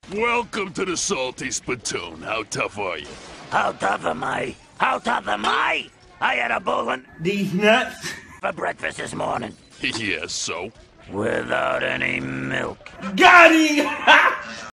Welcome to the Salty Spittoon. How tough are you? How tough am I? How tough am I? I had a bowl of These nuts. for breakfast this morning. Yes, so? Without any milk. Got him!